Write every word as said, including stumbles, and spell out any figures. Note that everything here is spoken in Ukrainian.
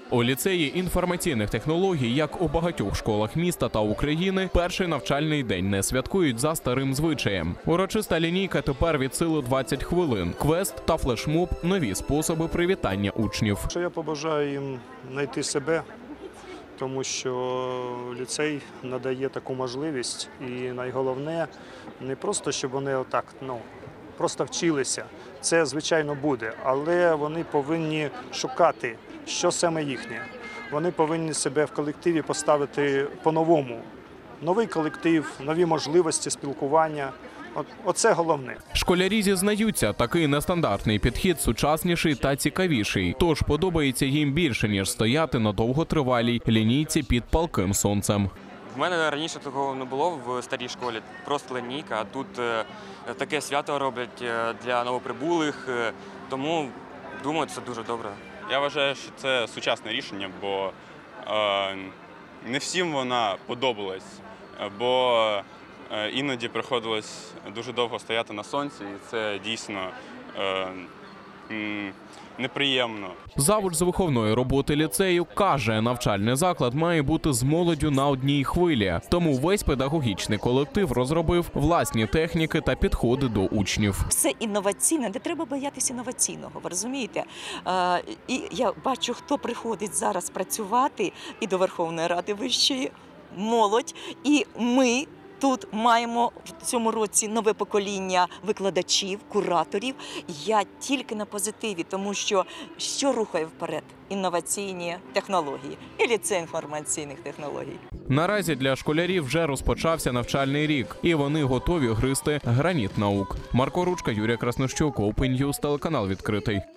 У ліцеї інформаційних технологій, як у багатьох школах міста та України, перший навчальний день не святкують за старим звичаєм. Урочиста лінійка тепер від сили двадцять хвилин. Квест та флешмоб – нові способи привітання учнів. Що я побажаю їм знайти себе, тому що ліцей надає таку можливість. І найголовне, не просто, щоб вони отак, ну, просто вчилися. Це, звичайно, буде, але вони повинні шукати, що саме їхнє. Вони повинні себе в колективі поставити по-новому. Новий колектив, нові можливості спілкування. От, оце головне. Школярі зізнаються, такий нестандартний підхід сучасніший та цікавіший. Тож подобається їм більше, ніж стояти на довготривалій лінійці під палким сонцем. В мене раніше такого не було в старій школі, просто лінійка, а тут е, таке свято роблять для новоприбулих, е, тому, думаю, це дуже добре. Я вважаю, що це сучасне рішення, бо е, не всім вона подобалась, бо е, іноді приходилось дуже довго стояти на сонці, і це дійсно е, м, неприємно. Завуч з виховної роботи ліцею каже, навчальний заклад має бути з молоддю на одній хвилі. Тому весь педагогічний колектив розробив власні техніки та підходи до учнів. Все інноваційне, не треба боятися інноваційного, ви розумієте? Е, і я бачу, хто приходить зараз працювати і до Верховної Ради Вищої, молодь, і ми тут маємо в цьому році нове покоління викладачів, кураторів. Я тільки на позитиві, тому що що рухає вперед? Інноваційні технології і ліцей інформаційних технологій. Наразі для школярів вже розпочався навчальний рік, і вони готові гризти граніт наук. Марко Ручка, Юрій Краснощук, Open News, телеканал відкритий.